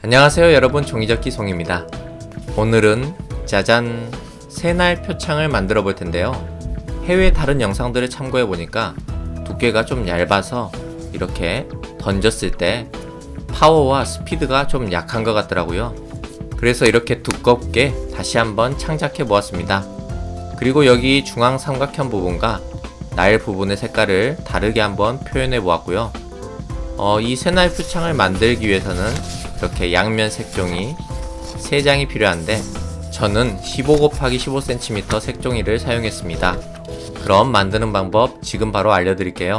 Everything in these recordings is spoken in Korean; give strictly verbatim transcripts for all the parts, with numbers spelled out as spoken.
안녕하세요 여러분, 종이접기 송입니다. 오늘은 짜잔! 새날 표창을 만들어 볼 텐데요. 해외 다른 영상들을 참고해 보니까 두께가 좀 얇아서 이렇게 던졌을 때 파워와 스피드가 좀 약한 것 같더라고요. 그래서 이렇게 두껍게 다시 한번 창작해 보았습니다. 그리고 여기 중앙 삼각형 부분과 날 부분의 색깔을 다르게 한번 표현해 보았고요. 어, 이 새날 표창을 만들기 위해서는 이렇게 양면 색종이 세 장이 필요한데 저는 십오 곱하기 십오 센티미터 색종이를 사용했습니다. 그럼 만드는 방법 지금 바로 알려드릴게요.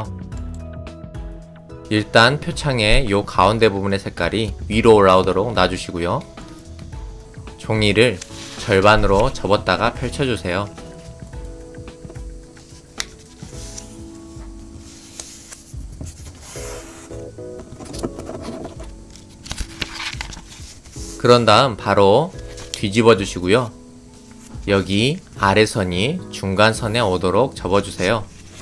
일단 표창의 요 가운데 부분의 색깔이 위로 올라오도록 놔주시고요. 종이를 절반으로 접었다가 펼쳐주세요. 그런 다음 바로 뒤집어 주시고요. 여기 아래선이 중간선에 오도록 접어주세요.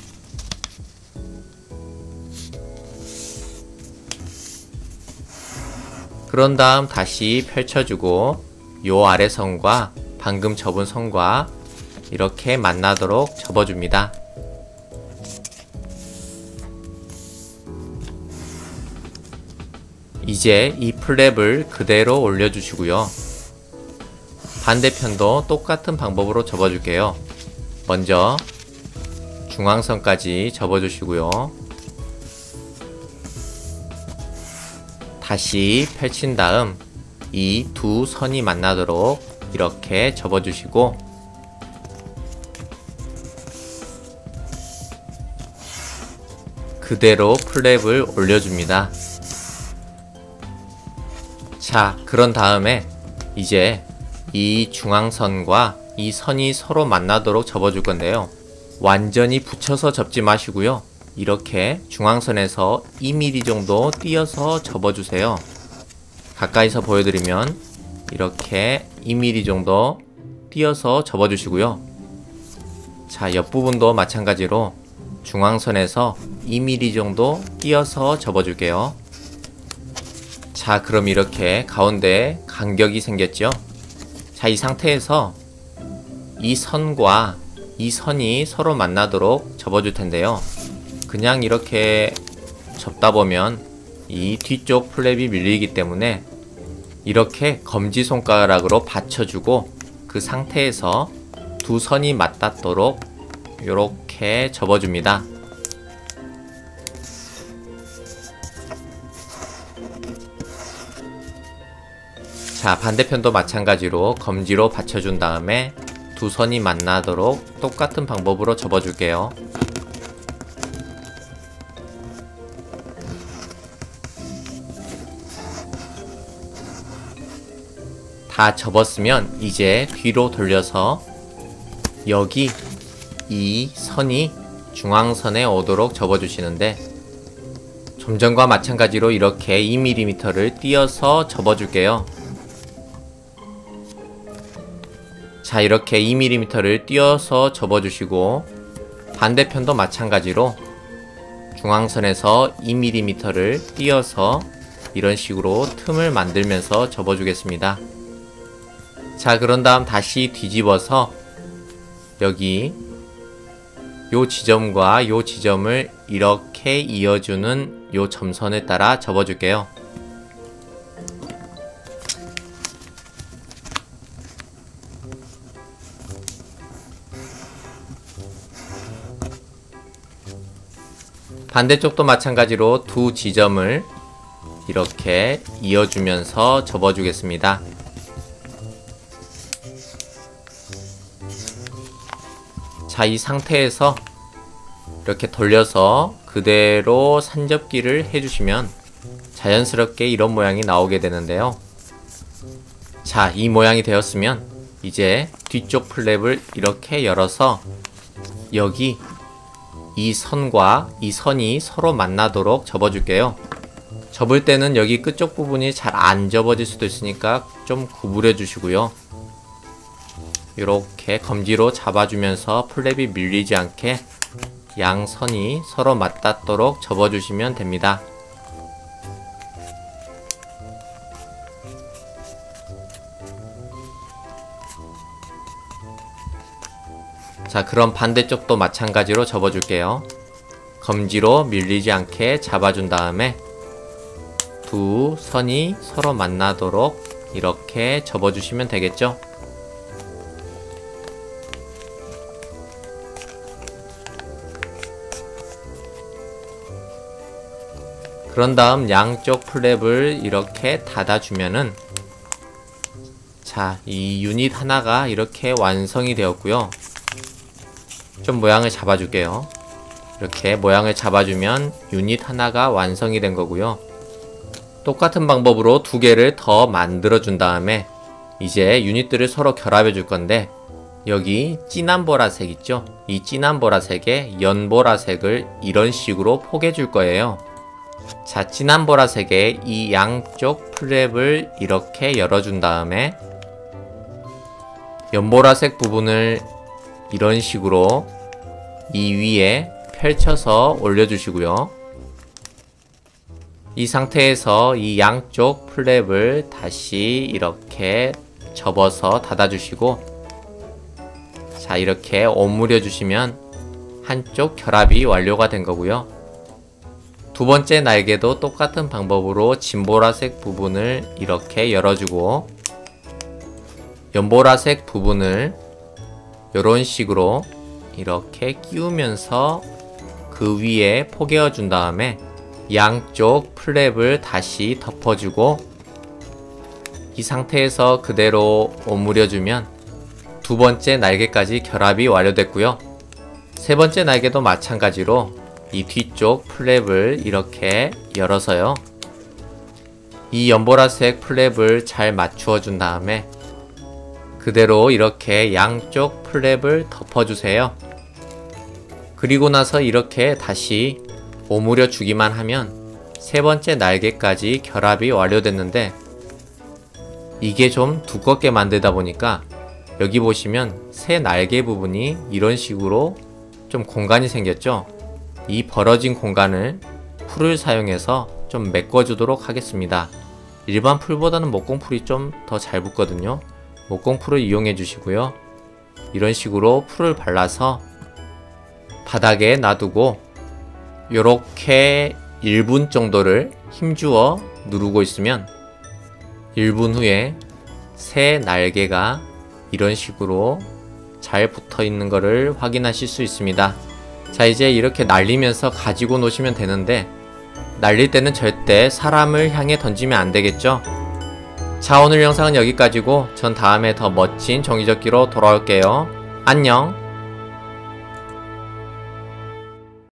그런 다음 다시 펼쳐주고 요 아래선과 방금 접은 선과 이렇게 만나도록 접어줍니다. 이제 이 플랩을 그대로 올려주시고요. 반대편도 똑같은 방법으로 접어줄게요. 먼저 중앙선까지 접어주시고요. 다시 펼친 다음 이 두 선이 만나도록 이렇게 접어주시고 그대로 플랩을 올려줍니다. 자, 그런 다음에 이제 이 중앙선과 이 선이 서로 만나도록 접어줄 건데요. 완전히 붙여서 접지 마시고요. 이렇게 중앙선에서 이 밀리미터 정도 띄어서 접어주세요. 가까이서 보여드리면 이렇게 이 밀리미터 정도 띄어서 접어주시고요. 자, 옆부분도 마찬가지로 중앙선에서 이 밀리미터 정도 띄어서 접어줄게요. 자, 그럼 이렇게 가운데 간격이 생겼죠? 자, 이 상태에서 이 선과 이 선이 서로 만나도록 접어줄 텐데요. 그냥 이렇게 접다 보면 이 뒤쪽 플랩이 밀리기 때문에 이렇게 검지손가락으로 받쳐주고 그 상태에서 두 선이 맞닿도록 이렇게 접어줍니다. 자, 반대편도 마찬가지로 검지로 받쳐준 다음에 두 선이 만나도록 똑같은 방법으로 접어줄게요. 다 접었으면 이제 뒤로 돌려서 여기 이 선이 중앙선에 오도록 접어주시는데 좀 전과 마찬가지로 이렇게 이 밀리미터를 띄어서 접어줄게요. 자, 이렇게 이 밀리미터를 띄어서 접어주시고 반대편도 마찬가지로 중앙선에서 이 밀리미터를 띄어서 이런 식으로 틈을 만들면서 접어주겠습니다. 자, 그런 다음 다시 뒤집어서 여기 요 지점과 요 지점을 이렇게 이어주는 요 점선에 따라 접어줄게요. 반대쪽도 마찬가지로 두 지점을 이렇게 이어주면서 접어주겠습니다. 자, 이 상태에서 이렇게 돌려서 그대로 산접기를 해주시면 자연스럽게 이런 모양이 나오게 되는데요. 자, 이 모양이 되었으면 이제 뒤쪽 플랩을 이렇게 열어서 여기 이 선과 이 선이 서로 만나도록 접어줄게요. 접을 때는 여기 끝쪽 부분이 잘 안 접어질 수도 있으니까 좀 구부려 주시고요. 이렇게 검지로 잡아주면서 플랩이 밀리지 않게 양선이 서로 맞닿도록 접어주시면 됩니다. 자, 그럼 반대쪽도 마찬가지로 접어줄게요. 검지로 밀리지 않게 잡아준 다음에 두 선이 서로 만나도록 이렇게 접어주시면 되겠죠? 그런 다음 양쪽 플랩을 이렇게 닫아주면은 자, 이 유닛 하나가 이렇게 완성이 되었고요. 좀 모양을 잡아줄게요. 이렇게 모양을 잡아주면 유닛 하나가 완성이 된 거고요. 똑같은 방법으로 두 개를 더 만들어 준 다음에 이제 유닛들을 서로 결합해 줄 건데 여기 진한 보라색 있죠? 이 진한 보라색에 연보라색을 이런 식으로 포개 줄 거예요. 자, 진한 보라색에 이 양쪽 플랩을 이렇게 열어준 다음에 연보라색 부분을 이런 식으로 이 위에 펼쳐서 올려주시고요. 이 상태에서 이 양쪽 플랩을 다시 이렇게 접어서 닫아주시고 자, 이렇게 오므려 주시면 한쪽 결합이 완료가 된 거고요. 두 번째 날개도 똑같은 방법으로 진보라색 부분을 이렇게 열어주고 연보라색 부분을 이런 식으로 이렇게 끼우면서 그 위에 포개어 준 다음에 양쪽 플랩을 다시 덮어주고 이 상태에서 그대로 오므려 주면 두 번째 날개까지 결합이 완료됐고요. 세 번째 날개도 마찬가지로 이 뒤쪽 플랩을 이렇게 열어서요. 이 연보라색 플랩을 잘 맞추어 준 다음에 그대로 이렇게 양쪽 플랩을 덮어주세요. 그리고 나서 이렇게 다시 오므려 주기만 하면 세 번째 날개까지 결합이 완료됐는데 이게 좀 두껍게 만들다 보니까 여기 보시면 새 날개 부분이 이런 식으로 좀 공간이 생겼죠? 이 벌어진 공간을 풀을 사용해서 좀 메꿔주도록 하겠습니다. 일반 풀보다는 목공풀이 좀 더 잘 붙거든요. 목공풀을 이용해 주시고요. 이런 식으로 풀을 발라서 바닥에 놔두고 요렇게 일 분 정도를 힘주어 누르고 있으면 일 분 후에 새 날개가 이런 식으로 잘 붙어 있는 것을 확인하실 수 있습니다. 자, 이제 이렇게 날리면서 가지고 노시면 되는데 날릴 때는 절대 사람을 향해 던지면 안 되겠죠? 자, 오늘 영상은 여기까지고 전 다음에 더 멋진 종이접기로 돌아올게요. 안녕!